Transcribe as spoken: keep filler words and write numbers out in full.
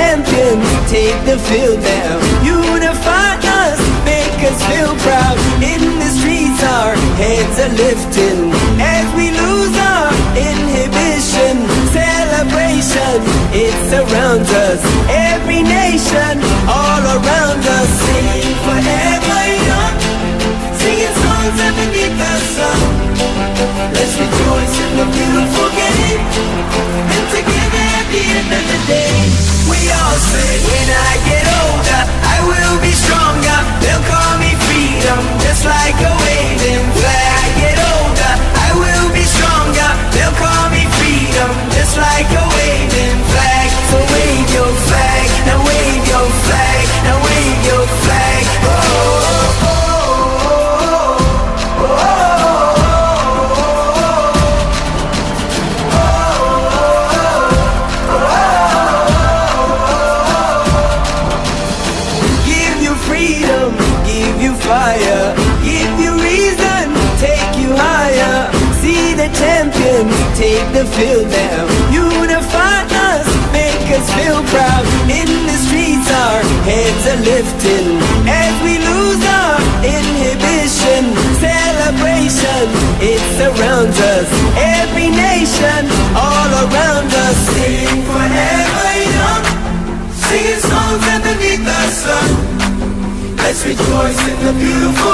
champions take the field now. Unify us, make us feel proud. In the streets our heads are lifting as we lose our inhibition. Celebration, it surrounds us. Every nation, all around us. Sing forever young, singing songs underneath the sun. Let's rejoice in the beautiful game, and together at the end of the day, we all say, when I get older, I will be stronger. They'll call me freedom, just like a waving flag. I get older, I will be stronger. They'll call me freedom, just like a waving flag. So wave your flag, now wave your flag, now wave your flag. Oh, oh, oh, oh, oh, oh. Fire, give you reason, take you higher. See the champions take the field now. Unify us, make us feel proud. In the streets our heads are lifting as we lose our inhibition. Celebration, it surrounds us. Every nation, all around us. Sing forever young, singing songs underneath the sun. Let's rejoice in the beautiful